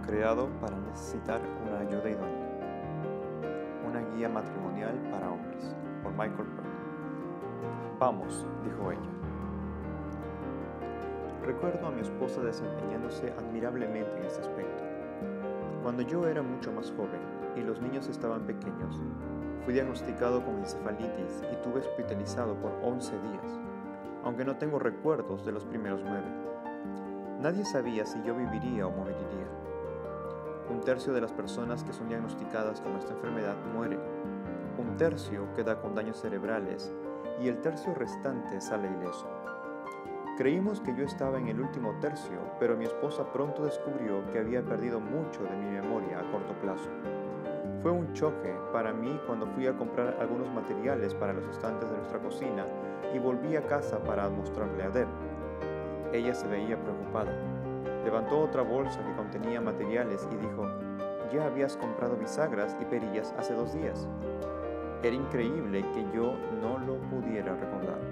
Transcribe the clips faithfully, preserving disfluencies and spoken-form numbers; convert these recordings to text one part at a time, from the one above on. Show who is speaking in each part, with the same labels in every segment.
Speaker 1: creado para necesitar una ayuda idónea. Una guía matrimonial para hombres, por Michael Pearl. Vamos, dijo ella. Recuerdo a mi esposa desempeñándose admirablemente en este aspecto. Cuando yo era mucho más joven y los niños estaban pequeños, fui diagnosticado con encefalitis y tuve hospitalizado por once días, aunque no tengo recuerdos de los primeros nueve. Nadie sabía si yo viviría o moriría. Un tercio de las personas que son diagnosticadas con esta enfermedad muere, un tercio queda con daños cerebrales y el tercio restante sale ileso. Creímos que yo estaba en el último tercio, pero mi esposa pronto descubrió que había perdido mucho de mi memoria a corto plazo. Fue un choque para mí cuando fui a comprar algunos materiales para los estantes de nuestra cocina y volví a casa para mostrarle a Deb. Ella se veía preocupada. Levantó otra bolsa que contenía materiales y dijo: «Ya habías comprado bisagras y perillas hace dos días». Era increíble que yo no lo pudiera recordar.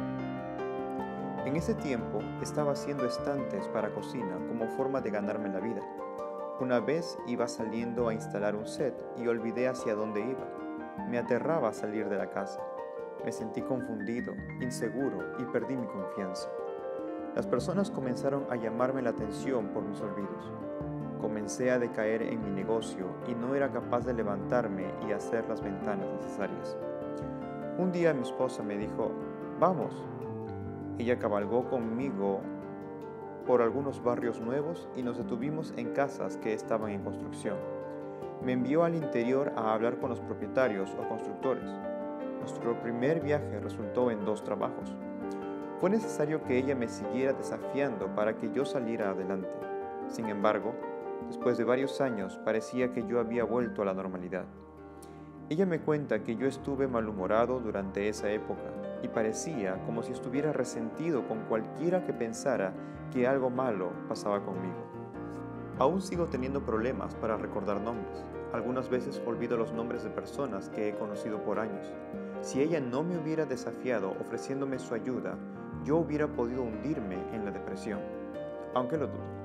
Speaker 1: En ese tiempo estaba haciendo estantes para cocina como forma de ganarme la vida. Una vez iba saliendo a instalar un set y olvidé hacia dónde iba. Me aterraba salir de la casa. Me sentí confundido, inseguro y perdí mi confianza. Las personas comenzaron a llamarme la atención por mis olvidos. Comencé a decaer en mi negocio y no era capaz de levantarme y hacer las ventanas necesarias. Un día mi esposa me dijo: «Vamos». Ella cabalgó conmigo por algunos barrios nuevos y nos detuvimos en casas que estaban en construcción. Me envió al interior a hablar con los propietarios o constructores. Nuestro primer viaje resultó en dos trabajos. Fue necesario que ella me siguiera desafiando para que yo saliera adelante. Sin embargo, después de varios años parecía que yo había vuelto a la normalidad. Ella me cuenta que yo estuve malhumorado durante esa época y parecía como si estuviera resentido con cualquiera que pensara que algo malo pasaba conmigo. Aún sigo teniendo problemas para recordar nombres. Algunas veces olvido los nombres de personas que he conocido por años. Si ella no me hubiera desafiado ofreciéndome su ayuda, yo hubiera podido hundirme en la depresión, aunque lo dudo.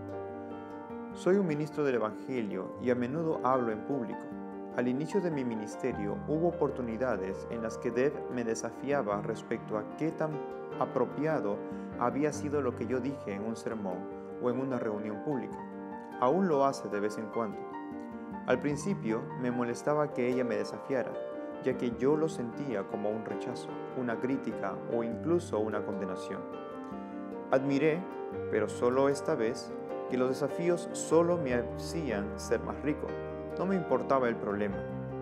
Speaker 1: Soy un ministro del Evangelio y a menudo hablo en público. Al inicio de mi ministerio hubo oportunidades en las que Deb me desafiaba respecto a qué tan apropiado había sido lo que yo dije en un sermón o en una reunión pública. Aún lo hace de vez en cuando. Al principio me molestaba que ella me desafiara, ya que yo lo sentía como un rechazo, una crítica o incluso una condenación. Admiré, pero solo esta vez, que los desafíos solo me hacían ser más rico. No me importaba el problema.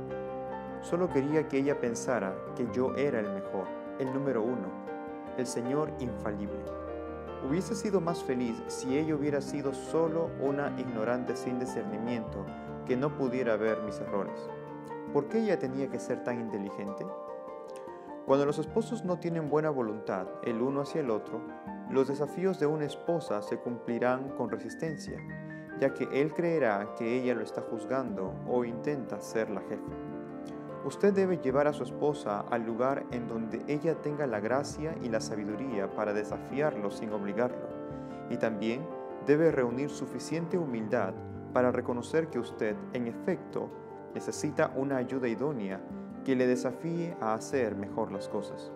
Speaker 1: Solo quería que ella pensara que yo era el mejor, el número uno, el Señor infalible. Hubiese sido más feliz si ella hubiera sido solo una ignorante sin discernimiento que no pudiera ver mis errores. ¿Por qué ella tenía que ser tan inteligente? Cuando los esposos no tienen buena voluntad el uno hacia el otro, los desafíos de una esposa se cumplirán con resistencia, ya que él creerá que ella lo está juzgando o intenta ser la jefa. Usted debe llevar a su esposa al lugar en donde ella tenga la gracia y la sabiduría para desafiarlo sin obligarlo, y también debe reunir suficiente humildad para reconocer que usted, en efecto, necesita una ayuda idónea que le desafíe a hacer mejor las cosas.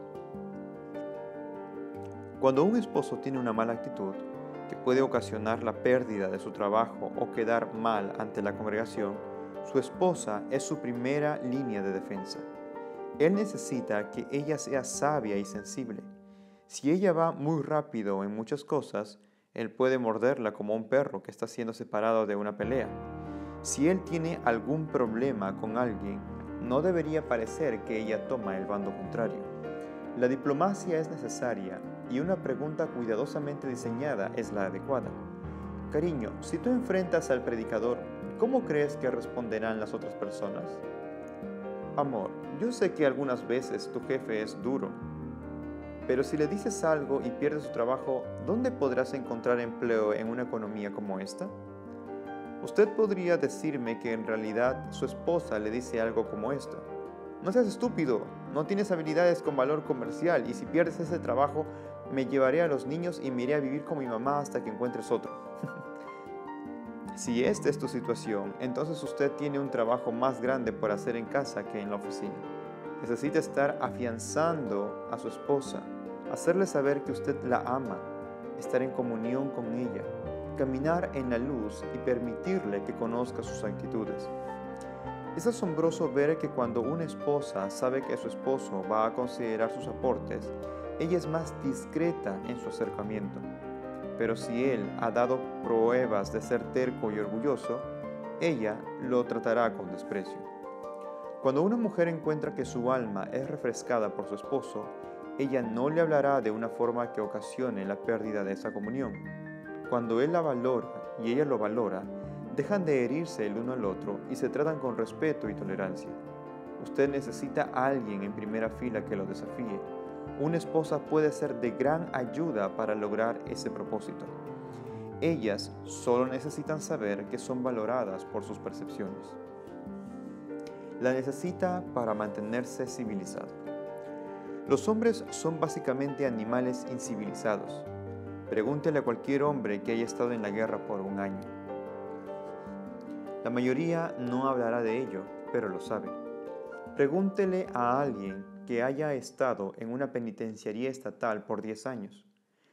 Speaker 1: Cuando un esposo tiene una mala actitud, que puede ocasionar la pérdida de su trabajo o quedar mal ante la congregación, su esposa es su primera línea de defensa. Él necesita que ella sea sabia y sensible. Si ella va muy rápido en muchas cosas, él puede morderla como un perro que está siendo separado de una pelea. Si él tiene algún problema con alguien, no debería parecer que ella toma el bando contrario. La diplomacia es necesaria y una pregunta cuidadosamente diseñada es la adecuada. Cariño, si tú enfrentas al predicador, ¿cómo crees que responderán las otras personas? Amor, yo sé que algunas veces tu jefe es duro, pero si le dices algo y pierdes su trabajo, ¿dónde podrás encontrar empleo en una economía como esta? Usted podría decirme que en realidad su esposa le dice algo como esto: no seas estúpido, no tienes habilidades con valor comercial y si pierdes ese trabajo, me llevaré a los niños y me iré a vivir con mi mamá hasta que encuentres otro. Si esta es tu situación, entonces usted tiene un trabajo más grande por hacer en casa que en la oficina. Necesita estar afianzando a su esposa, hacerle saber que usted la ama, estar en comunión con ella, caminar en la luz y permitirle que conozca sus actitudes. Es asombroso ver que cuando una esposa sabe que su esposo va a considerar sus aportes, ella es más discreta en su acercamiento. Pero si él ha dado pruebas de ser terco y orgulloso, ella lo tratará con desprecio. Cuando una mujer encuentra que su alma es refrescada por su esposo, ella no le hablará de una forma que ocasione la pérdida de esa comunión. Cuando él la valora y ella lo valora, dejan de herirse el uno al otro y se tratan con respeto y tolerancia. Usted necesita a alguien en primera fila que lo desafíe. Una esposa puede ser de gran ayuda para lograr ese propósito. Ellas solo necesitan saber que son valoradas por sus percepciones. La necesita para mantenerse civilizado. Los hombres son básicamente animales incivilizados. Pregúntele a cualquier hombre que haya estado en la guerra por un año. La mayoría no hablará de ello, pero lo sabe. Pregúntele a alguien que haya estado en una penitenciaría estatal por diez años.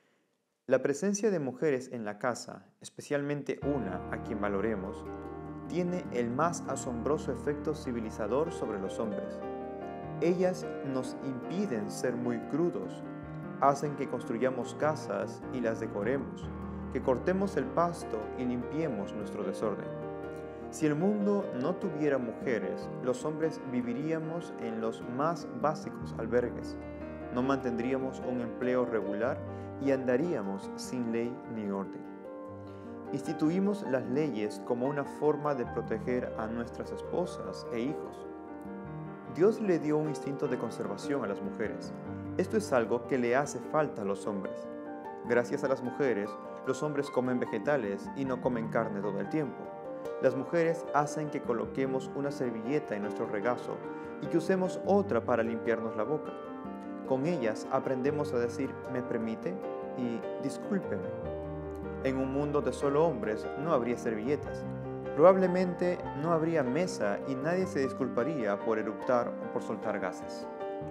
Speaker 1: La presencia de mujeres en la casa, especialmente una a quien valoremos, tiene el más asombroso efecto civilizador sobre los hombres. Ellas nos impiden ser muy crudos, hacen que construyamos casas y las decoremos, que cortemos el pasto y limpiemos nuestro desorden. Si el mundo no tuviera mujeres, los hombres viviríamos en los más básicos albergues, no mantendríamos un empleo regular y andaríamos sin ley ni orden. Instituimos las leyes como una forma de proteger a nuestras esposas e hijos. Dios le dio un instinto de conservación a las mujeres. Esto es algo que le hace falta a los hombres. Gracias a las mujeres, los hombres comen vegetales y no comen carne todo el tiempo. Las mujeres hacen que coloquemos una servilleta en nuestro regazo y que usemos otra para limpiarnos la boca. Con ellas aprendemos a decir «me permite» y «discúlpeme». En un mundo de solo hombres no habría servilletas. Probablemente no habría mesa y nadie se disculparía por eructar o por soltar gases.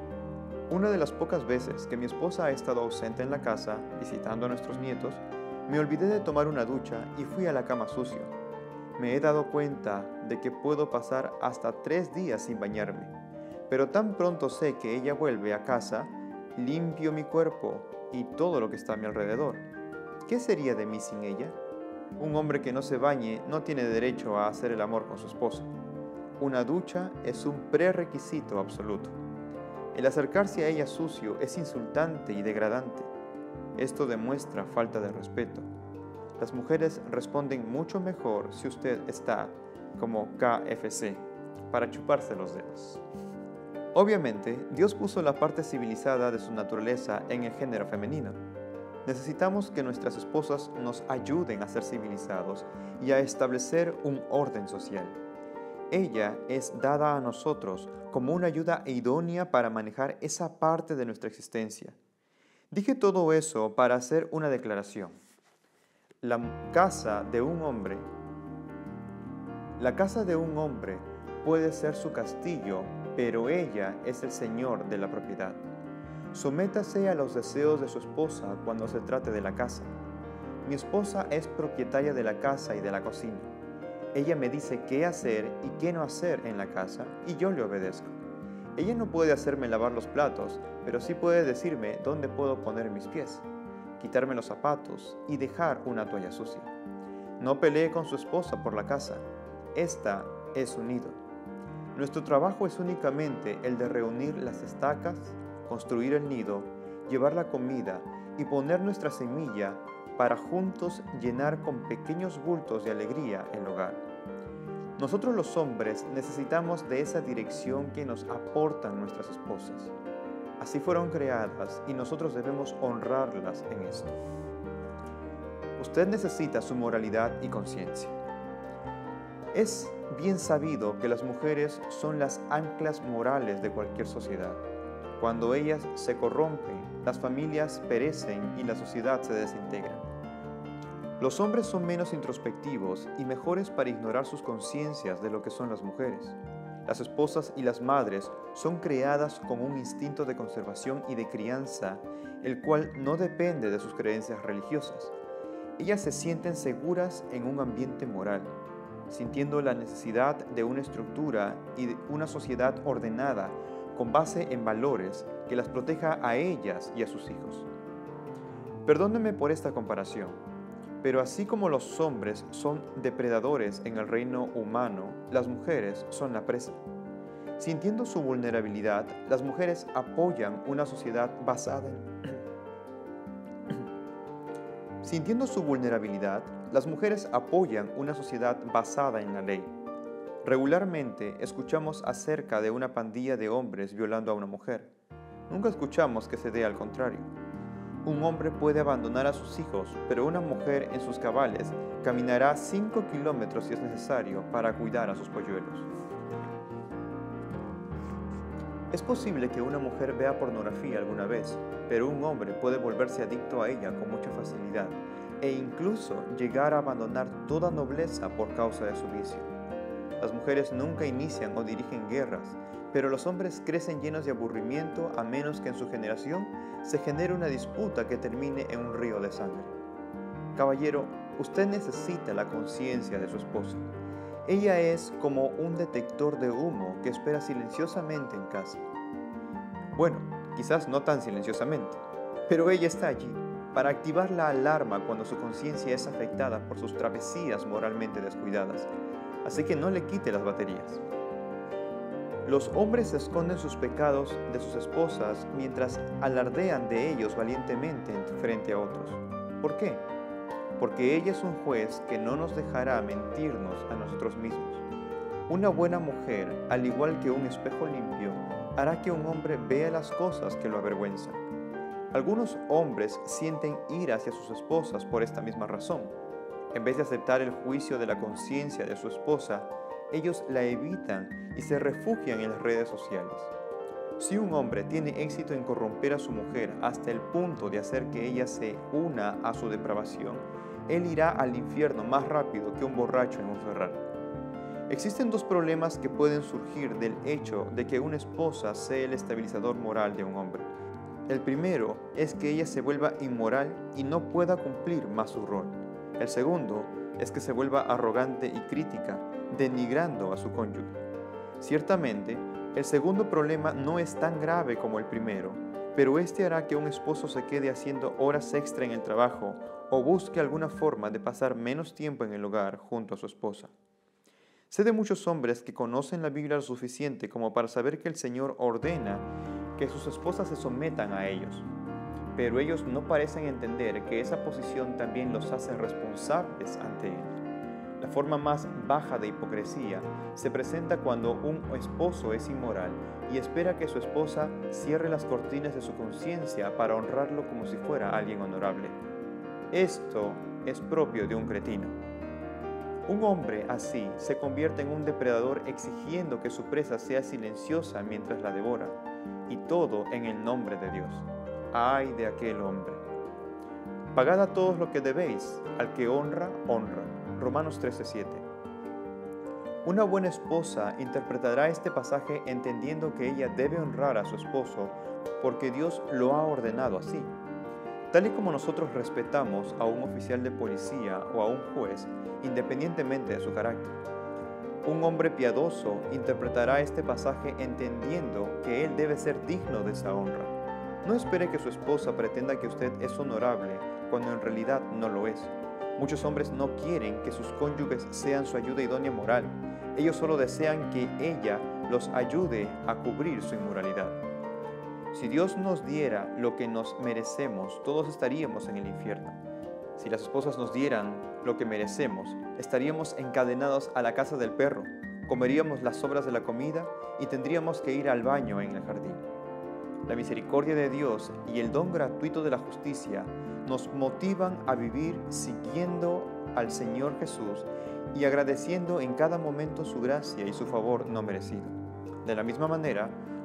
Speaker 1: Una de las pocas veces que mi esposa ha estado ausente en la casa, visitando a nuestros nietos, me olvidé de tomar una ducha y fui a la cama sucio. Me he dado cuenta de que puedo pasar hasta tres días sin bañarme, pero tan pronto sé que ella vuelve a casa, limpio mi cuerpo y todo lo que está a mi alrededor. ¿Qué sería de mí sin ella? Un hombre que no se bañe no tiene derecho a hacer el amor con su esposa. Una ducha es un prerequisito absoluto. El acercarse a ella sucio es insultante y degradante. Esto demuestra falta de respeto. Las mujeres responden mucho mejor si usted está como K F C, para chuparse los dedos. Obviamente, Dios puso la parte civilizada de su naturaleza en el género femenino. Necesitamos que nuestras esposas nos ayuden a ser civilizados y a establecer un orden social. Ella es dada a nosotros como una ayuda idónea para manejar esa parte de nuestra existencia. Dije todo eso para hacer una declaración. La casa de un hombre, la casa de un hombre puede ser su castillo, pero ella es el señor de la propiedad. Sométase a los deseos de su esposa cuando se trate de la casa. Mi esposa es propietaria de la casa y de la cocina. Ella me dice qué hacer y qué no hacer en la casa y yo le obedezco. Ella no puede hacerme lavar los platos, pero sí puede decirme dónde puedo poner mis pies, quitarme los zapatos y dejar una toalla sucia. No pelee con su esposa por la casa. Esta es su nido. Nuestro trabajo es únicamente el de reunir las estacas, construir el nido, llevar la comida y poner nuestra semilla para juntos llenar con pequeños bultos de alegría el hogar. Nosotros los hombres necesitamos de esa dirección que nos aportan nuestras esposas. Así fueron creadas y nosotros debemos honrarlas en esto. Usted necesita su moralidad y conciencia. Es bien sabido que las mujeres son las anclas morales de cualquier sociedad. Cuando ellas se corrompen, las familias perecen y la sociedad se desintegra. Los hombres son menos introspectivos y mejores para ignorar sus conciencias de lo que son las mujeres. Las esposas y las madres son creadas con un instinto de conservación y de crianza, el cual no depende de sus creencias religiosas. Ellas se sienten seguras en un ambiente moral, sintiendo la necesidad de una estructura y de una sociedad ordenada con base en valores que las proteja a ellas y a sus hijos. Perdónenme por esta comparación, pero así como los hombres son depredadores en el reino humano, las mujeres son la presa. Sintiendo su vulnerabilidad, las mujeres apoyan una sociedad basada en... Sintiendo su vulnerabilidad, las mujeres apoyan una sociedad basada en la ley. Regularmente escuchamos acerca de una pandilla de hombres violando a una mujer. Nunca escuchamos que se dé al contrario. Un hombre puede abandonar a sus hijos, pero una mujer en sus cabales caminará cinco kilómetros si es necesario para cuidar a sus polluelos. Es posible que una mujer vea pornografía alguna vez, pero un hombre puede volverse adicto a ella con mucha facilidad e incluso llegar a abandonar toda nobleza por causa de su vicio. Las mujeres nunca inician o dirigen guerras, pero los hombres crecen llenos de aburrimiento a menos que en su generación se genere una disputa que termine en un río de sangre. Caballero, usted necesita la conciencia de su esposa. Ella es como un detector de humo que espera silenciosamente en casa. Bueno, quizás no tan silenciosamente, pero ella está allí para activar la alarma cuando su conciencia es afectada por sus travesías moralmente descuidadas, así que no le quite las baterías. Los hombres esconden sus pecados de sus esposas mientras alardean de ellos valientemente frente a otros. ¿Por qué? Porque ella es un juez que no nos dejará mentirnos a nosotros mismos. Una buena mujer, al igual que un espejo limpio, hará que un hombre vea las cosas que lo avergüenzan. Algunos hombres sienten ira hacia sus esposas por esta misma razón. En vez de aceptar el juicio de la conciencia de su esposa, ellos la evitan y se refugian en las redes sociales. Si un hombre tiene éxito en corromper a su mujer hasta el punto de hacer que ella se una a su depravación, él irá al infierno más rápido que un borracho en un Ferrari. Existen dos problemas que pueden surgir del hecho de que una esposa sea el estabilizador moral de un hombre. El primero es que ella se vuelva inmoral y no pueda cumplir más su rol. El segundo es que se vuelva arrogante y crítica, denigrando a su cónyuge. Ciertamente, el segundo problema no es tan grave como el primero, pero este hará que un esposo se quede haciendo horas extra en el trabajo o busque alguna forma de pasar menos tiempo en el hogar junto a su esposa. Sé de muchos hombres que conocen la Biblia lo suficiente como para saber que el Señor ordena que sus esposas se sometan a ellos, pero ellos no parecen entender que esa posición también los hace responsables ante Él. La forma más baja de hipocresía se presenta cuando un esposo es inmoral y espera que su esposa cierre las cortinas de su conciencia para honrarlo como si fuera alguien honorable. Esto es propio de un cretino. Un hombre así se convierte en un depredador exigiendo que su presa sea silenciosa mientras la devora, y todo en el nombre de Dios. ¡Ay de aquel hombre! Pagad a todos lo que debéis, al que honra, honra. Romanos trece siete. Una buena esposa interpretará este pasaje entendiendo que ella debe honrar a su esposo porque Dios lo ha ordenado así. Tal y como nosotros respetamos a un oficial de policía o a un juez, independientemente de su carácter. Un hombre piadoso interpretará este pasaje entendiendo que él debe ser digno de esa honra. No espere que su esposa pretenda que usted es honorable cuando en realidad no lo es. Muchos hombres no quieren que sus cónyuges sean su ayuda idónea moral. Ellos solo desean que ella los ayude a cubrir su inmoralidad. Si Dios nos diera lo que nos merecemos, todos estaríamos en el infierno. Si las esposas nos dieran lo que merecemos, estaríamos encadenados a la casa del perro, comeríamos las sobras de la comida y tendríamos que ir al baño en el jardín. La misericordia de Dios y el don gratuito de la justicia nos motivan a vivir siguiendo al Señor Jesús y agradeciendo en cada momento su gracia y su favor no merecido. De la misma manera,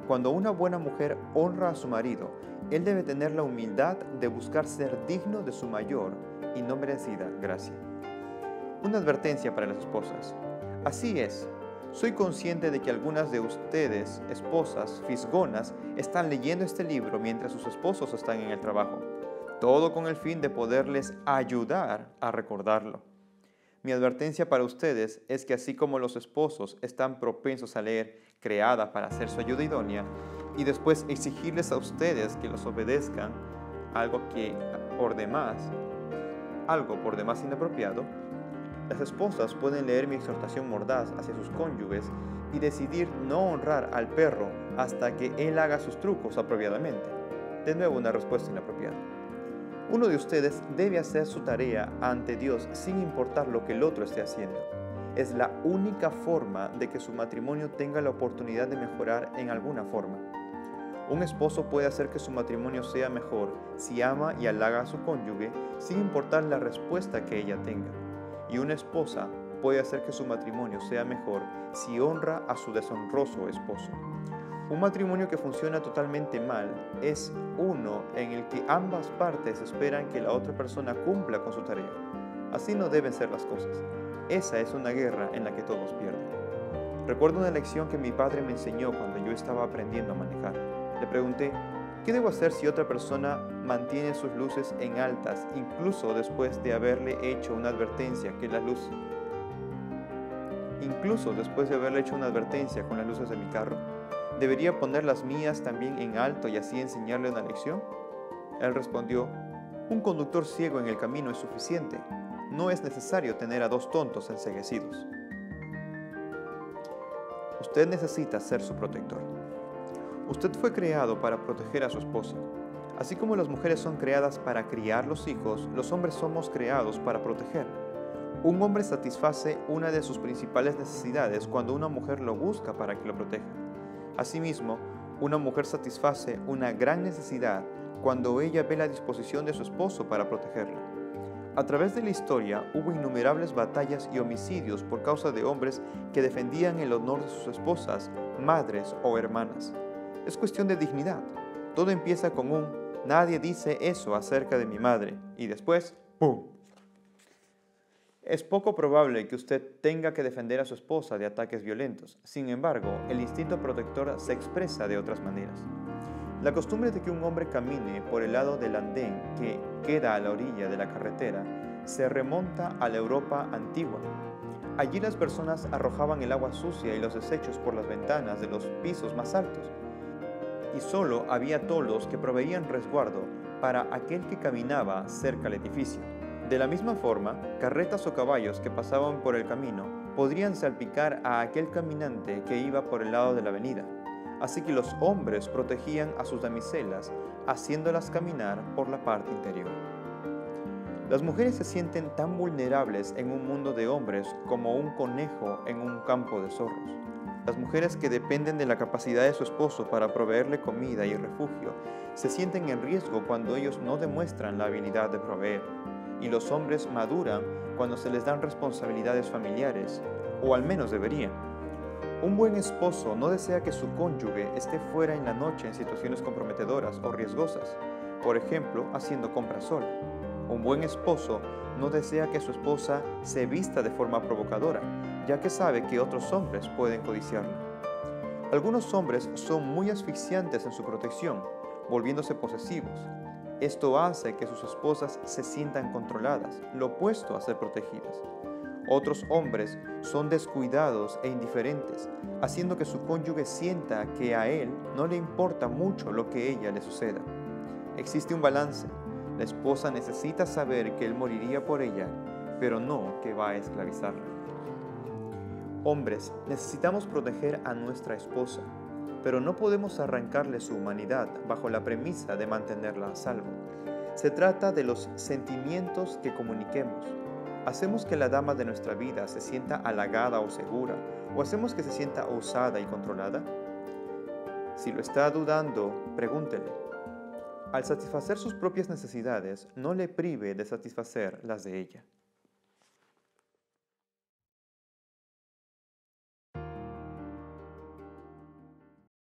Speaker 1: Cuando una buena mujer honra a su marido, él debe tener la humildad de buscar ser digno de su mayor y no merecida gracia. Una advertencia para las esposas. Así es, soy consciente de que algunas de ustedes, esposas, fisgonas, están leyendo este libro mientras sus esposos están en el trabajo, todo con el fin de poderles ayudar a recordarlo. Mi advertencia para ustedes es que así como los esposos están propensos a leer creada para ser su ayuda idónea y después exigirles a ustedes que los obedezcan, algo que por demás, algo por demás inapropiado, las esposas pueden leer mi exhortación mordaz hacia sus cónyuges y decidir no honrar al perro hasta que él haga sus trucos apropiadamente. De nuevo, una respuesta inapropiada. Uno de ustedes debe hacer su tarea ante Dios sin importar lo que el otro esté haciendo. Es la única forma de que su matrimonio tenga la oportunidad de mejorar en alguna forma. Un esposo puede hacer que su matrimonio sea mejor si ama y halaga a su cónyuge sin importar la respuesta que ella tenga. Y una esposa puede hacer que su matrimonio sea mejor si honra a su deshonroso esposo. Un matrimonio que funciona totalmente mal es uno en el que ambas partes esperan que la otra persona cumpla con su tarea. Así no deben ser las cosas. Esa es una guerra en la que todos pierden. Recuerdo una lección que mi padre me enseñó cuando yo estaba aprendiendo a manejar. Le pregunté, ¿qué debo hacer si otra persona mantiene sus luces en altas, incluso después de haberle hecho una advertencia que las luces... Incluso después de haberle hecho una advertencia con las luces de mi carro? ¿Debería poner las mías también en alto y así enseñarle una lección? Él respondió, un conductor ciego en el camino es suficiente. No es necesario tener a dos tontos enceguecidos. Usted necesita ser su protector. Usted fue creado para proteger a su esposa. Así como las mujeres son creadas para criar los hijos, los hombres somos creados para proteger. Un hombre satisface una de sus principales necesidades cuando una mujer lo busca para que lo proteja. Asimismo, una mujer satisface una gran necesidad cuando ella ve la disposición de su esposo para protegerla. A través de la historia hubo innumerables batallas y homicidios por causa de hombres que defendían el honor de sus esposas, madres o hermanas. Es cuestión de dignidad. Todo empieza con un nadie dice eso acerca de mi madre y después, ¡pum! Es poco probable que usted tenga que defender a su esposa de ataques violentos. Sin embargo, el instinto protector se expresa de otras maneras. La costumbre de que un hombre camine por el lado del andén que queda a la orilla de la carretera se remonta a la Europa antigua. Allí las personas arrojaban el agua sucia y los desechos por las ventanas de los pisos más altos. Y solo había toldos que proveían resguardo para aquel que caminaba cerca al edificio. De la misma forma, carretas o caballos que pasaban por el camino podrían salpicar a aquel caminante que iba por el lado de la avenida. Así que los hombres protegían a sus damiselas, haciéndolas caminar por la parte interior. Las mujeres se sienten tan vulnerables en un mundo de hombres como un conejo en un campo de zorros. Las mujeres que dependen de la capacidad de su esposo para proveerle comida y refugio se sienten en riesgo cuando ellos no demuestran la habilidad de proveer. Y los hombres maduran cuando se les dan responsabilidades familiares, o al menos deberían. Un buen esposo no desea que su cónyuge esté fuera en la noche en situaciones comprometedoras o riesgosas, por ejemplo, haciendo compras sola. Un buen esposo no desea que su esposa se vista de forma provocadora, ya que sabe que otros hombres pueden codiciarla. Algunos hombres son muy asfixiantes en su protección, volviéndose posesivos. Esto hace que sus esposas se sientan controladas, lo opuesto a ser protegidas. Otros hombres son descuidados e indiferentes, haciendo que su cónyuge sienta que a él no le importa mucho lo que a ella le suceda. Existe un balance. La esposa necesita saber que él moriría por ella, pero no que va a esclavizarla. Hombres, necesitamos proteger a nuestra esposa, pero no podemos arrancarle su humanidad bajo la premisa de mantenerla a salvo. Se trata de los sentimientos que comuniquemos. ¿Hacemos que la dama de nuestra vida se sienta halagada o segura? ¿O hacemos que se sienta osada y controlada? Si lo está dudando, pregúntele. Al satisfacer sus propias necesidades, no le prive de satisfacer las de ella.